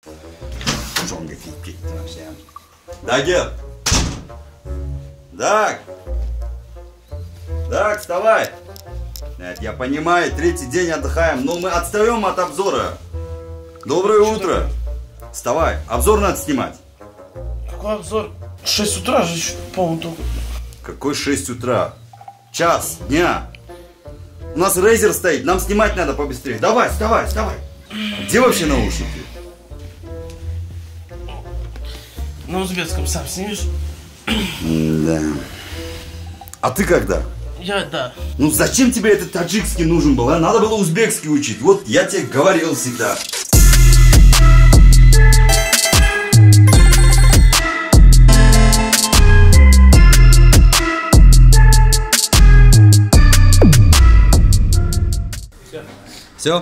Jonga tegib ketdi mana shu ham. Dagi. Так, вставай. Нет, я понимаю, третий день отдыхаем, но мы отстаем от обзора. Доброе утро. Вставай, обзор надо снимать. Какой обзор? 6 утра же еще по-моему. Какой 6 утра? Час дня. У нас Razer стоит, нам снимать надо побыстрее. Давай, вставай. Где вообще наушники? На узбекском сам снимешь? Да. А ты когда? Я, да. Ну зачем тебе этот таджикский нужен был, а? Надо было узбекский учить. Вот я тебе говорил всегда. Все?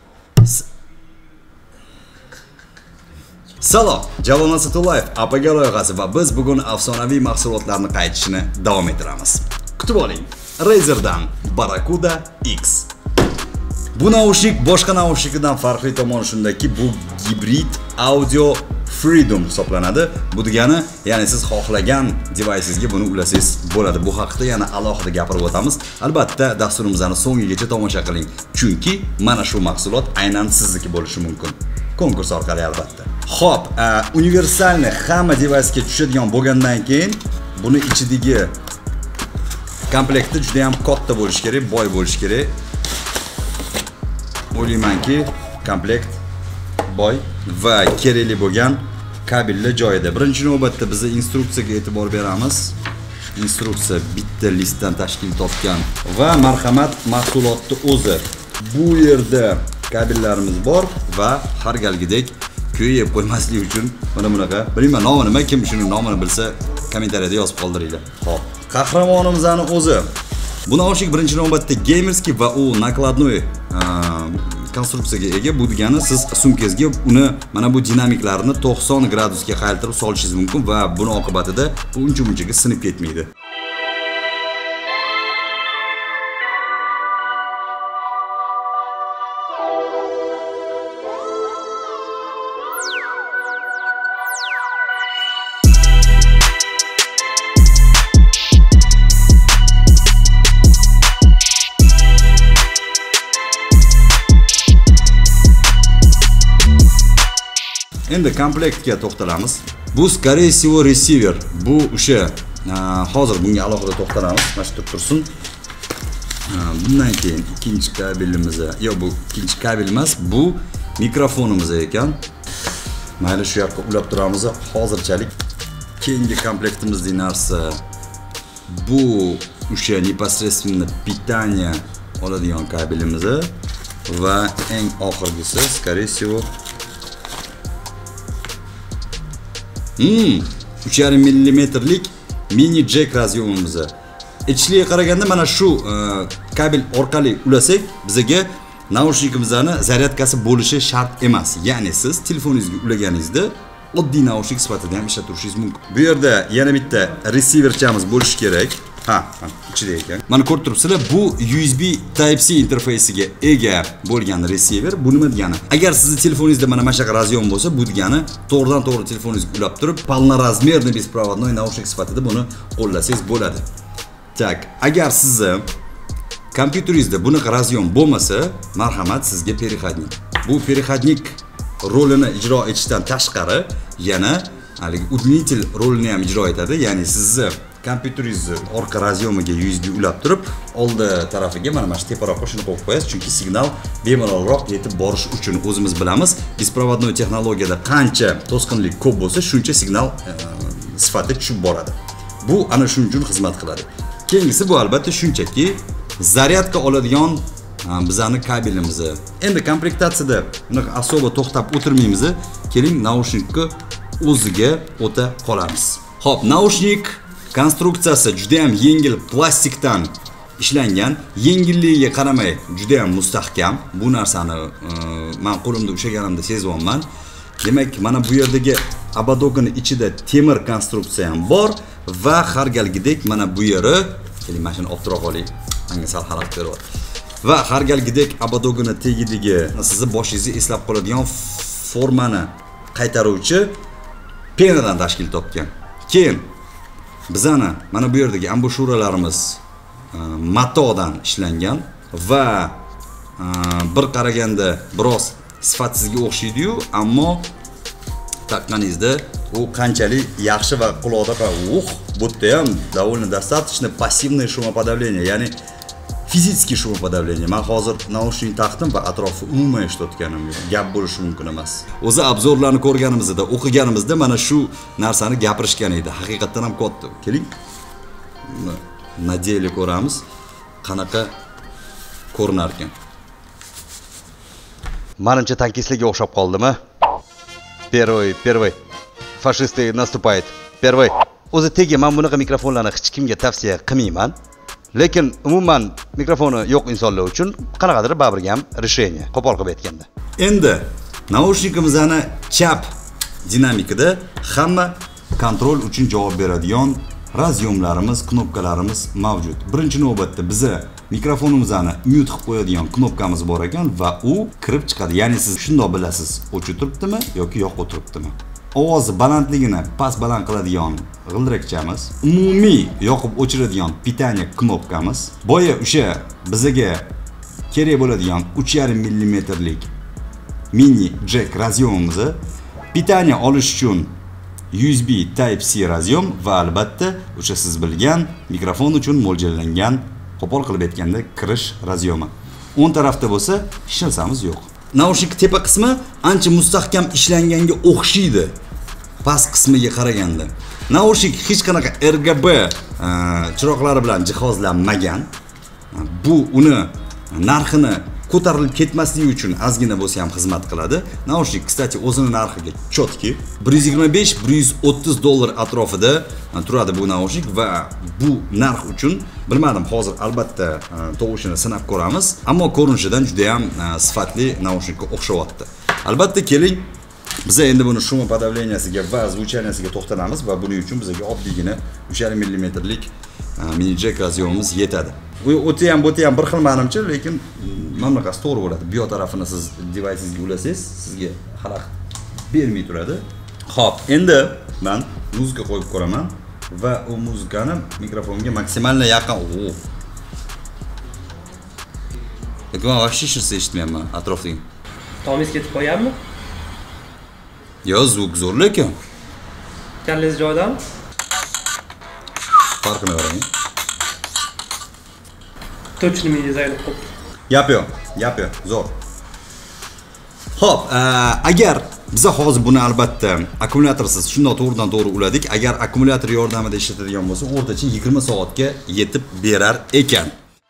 Salom, Jalol Satulayev, APG loyihasi va biz bugun afsonaviy mahsulotlarni qaytishini davom ettiramiz. Kutib oling. Razer'dan Barracuda X. Bu naushnik boshqa naushnikdan farqli tomoni shundaki, bu gibrid audio freedom hisoblanadi. Bu degani, ya'ni siz xohlagan device'ingizga buni ulasangiz bo'ladi. Bu haqida yana alohida gapirib o'tamiz. Albatta, dasturimizni so'ngigacha tomosha qiling, chunki mana shu mahsulot aynan sizniki bo'lishi mumkin. Konkurs orqali albatta. Xo'p, universalni hamma device'ga tushadigan bo'lgandan keyin buni ichidagi komplekti juda ham katta bo'lishi kerak, boy bo'lishi kerak. O'ylaymanki, komplekt boy va kerakli bo'lgan kabellar joyida. Birinchi navbatda biz instruksiyaga e'tibor beramiz. Instruksiya bitta listdan tashkil topgan va marhamat mahsulotni o'zi. Bu yerda kabellarimiz bor va har galgidek ko'yib qo'ymaslik uchun mana bunaqa. Bilmayman nomi nima, kim shuni nomini bilsa kommentariyada yozib qoldiringlar. Xo'p, qahramonimizning o'zi. Bu naushnik birinchi navbatda gamerskiy va u nakladnoy konstruksiyaga ega. Bu degani siz sumkangizga uni mana bu dinamiklarni 90 gradusga qaytarib solishingiz mumkin va buni oqibatida bu uncha-munchaga sinib ketmaydi. Endi komplektga to'xtalamiz. Bu скорее всего receiver. Bu o'sha hozir bunga alohida to'xtalamiz. Mana shu tursin. Bundan keyin ikkinchi kabelimiz, yo'q bu ikkinchi kabel emas, bu mikrofonimiz ekan. Mayli shu yoqqa ulab turamiz. Hozirchalik keyingi komplektimizning narsa bu o'sha непосредственно питание oladigan kabelimiz va eng oxirgisi скорее всего 3,5 mm'lik mini jack razyomimiz. Ichliga qaraganda mana shu kabel orqali ulasak, bizga naushnikimizning zaryadkasi bo'lishi shart emas. Ya'ni siz telefoningizga ulaganingizda oddiy naushnik sifatida ham ishlatirishingiz mumkin. Bu yerda yana bitta receiverchamiz bo'lishi kerak. Ichida ekan. Mana ko'rib turibsizlar, bu USB Type-C interfeysiga ega bo'lgan receiver. Bu nima degani? Agar sizning telefoningizda mana shunaqa razyom bo'lsa, bu degani to'g'ridan-to'g'ri telefoningizga ulab turib, полноразмерный беспроводной naushnik sifatida buni qo'llasangiz bo'ladi. Tak, agar sizni kompyuteringizda bunaqa razyom bo'lmasa, marhamat sizga переходник. Bu переходник rolini ijro etishdan tashqari yana uдлинитель rolini ham ijro etadi. Ya'ni sizni kompyuteringizni orqa razyomiga USB ulab turib, oldi tarafiga mana shu teparoqqa shuni qo'yib qo'yasiz, chunki signal bemalolroq yetib borish uchun o'zimiz bilamiz, беспроводной texnologiyada qancha to'sqinlik ko'p bo'lsa, shuncha signal sifatida tushib boradi. Bu ana shuning uchun xizmat qiladi. Keyingisi bu albatta shunchaki zaryadka oladigan bizning kabelimiz. Endi komplektatsiyada bunaqa asoba to'xtab o'tirmaymiz. Keling naushnikni o'ziga o'ta qolamiz. Xo'p, naushnik konstruksiyasi juda ham yengil plastikdan ishlangan. Yengilligiga qaramay juda ham mustahkam. Bu narsani men qo'limda ushlaganimda sezyapman. Demak, mana bu yerdagi abadogini ichida temir konstruksiya ham bor va har galgidek mana bu yeri, keling mashina olib tura qoling. Menga sal xalaqit beryapti. Va har galgidek abadogini tegidagi sizni boshingizni eslab qoladigan formani qaytaruvchi penadan tashkil topgan. Keyin bizani mana bu yerdagi ambushuralarimiz matodan ishlangan va bir qaraganda biroz sifatsizga o'xshaydi-yu, ammo taqqaningizda u qanchalik yaxshi va quloqda bu yerda ham довольно достаточно пассивное шумоподавление, ya'ni fizический шумоподавление. Men hozir naushnik taqdim va atrofni umuman eshitayotganim yo'q. Gap bo'lishi mumkin emas. O'zi obzorlarni ko'rganimizda, o'qiganimizda mana shu narsani gapirishgan edi. Haqiqatan ham katta. Keling. Na деле ko'ramiz qanaqa ko'rinar ekan. Manimcha tankistlarga o'xshab qoldimi? Первый. Fashistlar наступает. Первый. O'zi tegi men bunaqa mikrofonlarni hech kimga tavsiya qilmayman. Lekin umuman mikrofoni yo'q insonlar uchun qanaqadir baribir ham решение, qo'pol qilib aytganda. Endi naushnikimizni chap dinamikida hamma kontrol uchun javob beradigan razyomlarimiz, knopkalarimiz mavjud. Birinchi navbatda biza mikrofonimizni mute qilib qo'yadigan knopkamiz bor ekan va u kirib chiqadi. Ya'ni siz shundoq bilasiz, o'chib turibdimi yoki yo'q o'tiribdimi. Ovoz balandligini past baland qiladigan g'ildirakchamiz, umumiy yoqib o'chiradigan pitaniya knopkamiz, boya o'sha bizga kerak bo'ladigan 3,5 mmlik mini jack razyomimiz, pitaniya olish uchun USB Type-C razyom va albatta o'sha siz bilgan mikrofon uchun mo'ljallangan, qo'pol qilib aytganda kirish razyomi. O'ng tarafda bo'lsa hech narsamiz yo'q. Naushnik tepa qismi ancha mustahkam ishlanganga o'xshaydi past qismiga qaraganda. Naushnik hech qanaqa RGB chiroqlari bilan jihozlanmagan. Bu uni narxini ko'tarilib ketmasligi uchun ozgina bo'lsa ham xizmat qiladi. Naushnik, kstati, o'zini narxiga chotki 125-130 dollar atrofida turadi bu naushnik va bu narx uchun bilmadim, hozir albatta tovushini sinab ko'ramiz, ammo ko'rinishidan juda ham sifatli naushnikka o'xshayapti. Albatta keling, biz endi buni шумоподавлениясiga va звучаниясiga to'xtalamiz va buning uchun bizga oddiygina 3,5 mmlik mini jack razyomimiz yetadi. Bu o'ti ham bir xil menimcha, lekin mana bunaqasi to'g'ri bo'ladi. Bu tarafini siz device'ingizga ulasangiz, sizga xalaqit bermay turadi. Xo'p, endi men muzika qo'yib ko'raman va u muzikani mikrofonga maksimalno yaqin. Lekin вообще hech narsa eshitmayapman atrofdan. Tomingiz ketib qo'yapmi? Yo, zvuk zo'r lekin. Kallangiz joyidami? Farqini qarang. Точно mengiz aylanib qoldi. Yapyo, zo'r. Xo'p, agar biz hozir buni albatta akkumulyatorsiz shunday to'g'ridan to'g'ri uladik. Agar akkumulyator yordamida ishlatadigan bo'lsa, o'rtacha 20 soatga yetib berar ekan.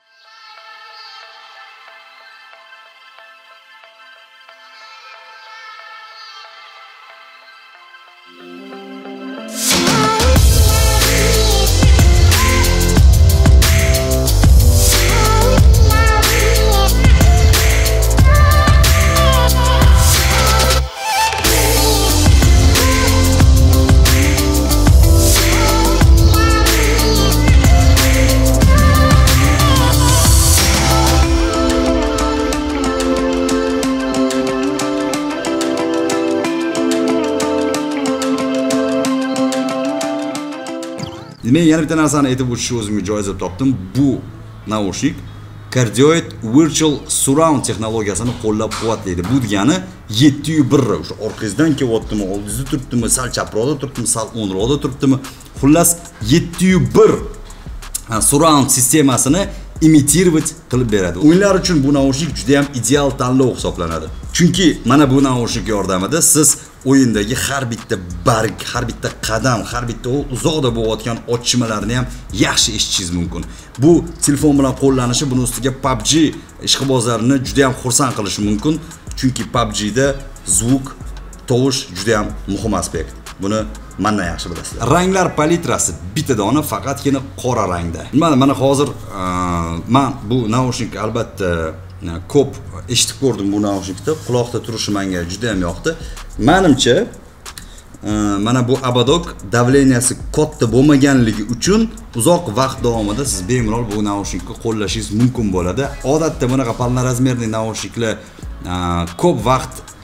Men yana bitta narsani aytib o'tishni o'zimga joiz deb topdim. Bu naushnik Cardioid Virtual Surround texnologiyasini qo'llab-quvvatlaydi. Bu degani 701 o'sha orqangizdan kelyaptimi, oldingizda turibdimi, sal chaproqda turibdimi, sal o'nroqda turibdimi, xullas 701 surround sistemasini imitirovat qilib beradi. O'yinlar uchun bu naushnik juda ham ideal tanlov hisoblanadi. Chunki mana bu naushnik yordamida siz o'yindagi har bitta barg, har bitta qadam, har bitta uzoqda bo'layotgan otishmalarni ham yaxshi eshitishingiz mumkin. Bu telefon bilan qo'llanishi, buning ustiga PUBG ishqibozlarini juda ham xursand qilishi mumkin. Chunki PUBG da zvuk, tovush juda ham muhim aspekt. Buni mendan yaxshi bilasizlar. Ranglar palitrasi bitta dona, faqatgina qora rangda. Mana hozir men bu naushnik albatta ko'p eshitib ko'rdim bu naushnikda. Quloqda turishi menga juda ham yoqdi. Menimcha mana bu abadok davleniyasi katta bo'lmaganligi uchun uzoq vaqt davomida siz bemalol bu naushnikni qo'llashingiz mumkin bo'ladi. Odatda bunaqa palna razmerli naushniklar ko'p vaqt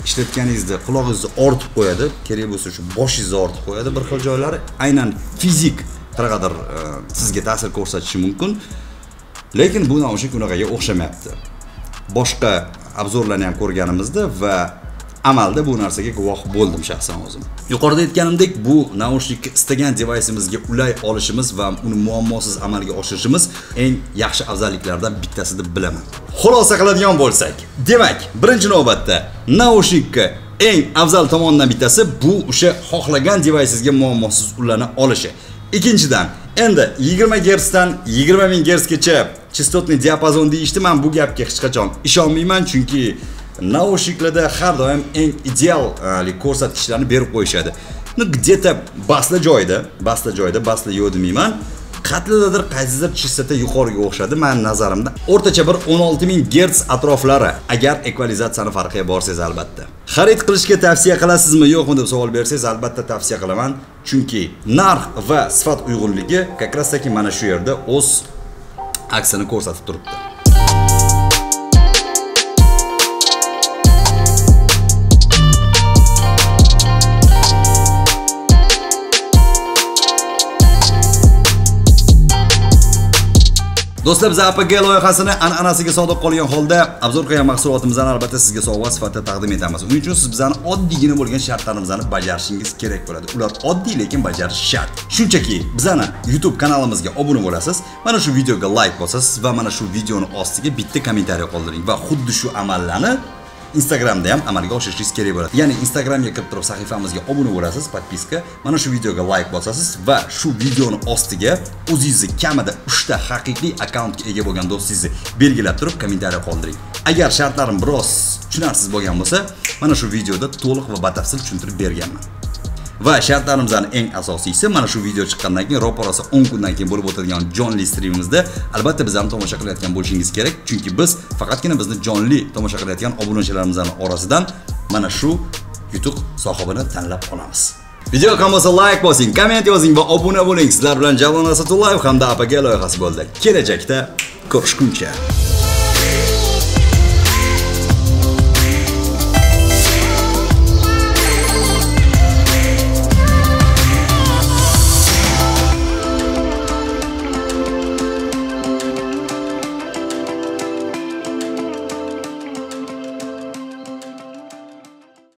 ishlatganingizda qulog'ingizni ortib qo'yadi, kerak bo'lsa shu boshingizni ortib qo'yadi. Bir xil joylari aynan fizik qanaqadir sizga ta'sir ko'rsatishi mumkin. Lekin bu naushnik unaqaga o'xshamayapti. Boshqa obzorlarni ham ko'rganimizda va amalda bu narsaga guvoh bo'ldim shaxsan o'zim. Yuqorida aytganimdek, bu naushnikni istagan devaysimizga ulay olishimiz va uni muammosiz amalga oshirishimiz eng yaxshi afzalliklardan bittasi deb bilaman. Xulosa qiladigan bo'lsak, demak, birinchi navbatda naushnikka eng afzal tomondan bittasi bu o'sha xohlagan devaysingizga muammosiz ulana olishi. Ikkinchidan, endi 20 Hz dan 20 000 Hz gacha chastotniy diapazon deyishdi. Men bu gapga hech qachon ishonmayman, chunki naushniklarda har doim eng ideal ko'rsatkichlarni berib qo'yishadi. Где-то basla joyda, basla yo'q demayman. Qatlidadir qaysidir chastota yuqoriga o'xshadi. Men nazarimda o'rtacha bir 16000 Hz atroflari. Agar ekvalizatsiyani farqiga borsangiz albatta. Xarid qilishga tavsiya qilasizmi, yo'qmi deb savol bersangiz, albatta tavsiya qilaman. Chunki narx va sifat uyg'unligi kakrastaki mana shu yerda o'z aksini ko'rsatib turibdi. Do'stlar, biz APG loyihasini an'anasiga sodiq qolgan holda obzor qilgan mahsulotimizni albatta sizga sovg'a sifatida taqdim etamiz. Uning uchun siz bizani oddiygina bo'lgan shartlarimizni bajarishingiz kerak bo'ladi. Ular oddiy, lekin bajarish shart. Shunchaki bizani YouTube kanalimizga obuna bo'lasiz, mana shu videoga like bosasiz va mana shu videoni ostiga bitta kommentariy qoldiring va xuddi shu amallarni Instagramda ham amalga oshirishingiz kerak bo'ladi. Ya'ni Instagramga kirib turib sahifamizga obuna bo'lasiz, podpiska, mana shu videoga like bosasiz va shu videoni ostiga o'zingizni kamida 3 ta haqiqiy akkauntga ega bo'lgan do'stingizni belgilab turib kommentariy qoldiring. Agar shartlarim biroz tushunarsiz bo'lgan bo'lsa, mana shu videoda to'liq va batafsil tushuntirib berganman. Va shartlarimizdan eng asosiysi, mana shu video chiqqandan keyin ro'parasi 10 kundan keyin bo'lib o'tadigan jonli streamimizda albatta bizlarni tomosha qilayotgan bo'lishingiz kerak, chunki biz faqatgina bizni jonli tomosha qilayotgan obunachilarimizning orasidan mana shu yutuq sohibini tanlab olamiz. Video yoqqan bo'lsa like bosing, komment yozing va obuna bo'ling. Sizlar bilan Jalol Asatullayev hamda APG loyihasi bo'ldi. Kelajakda ko'rishguncha.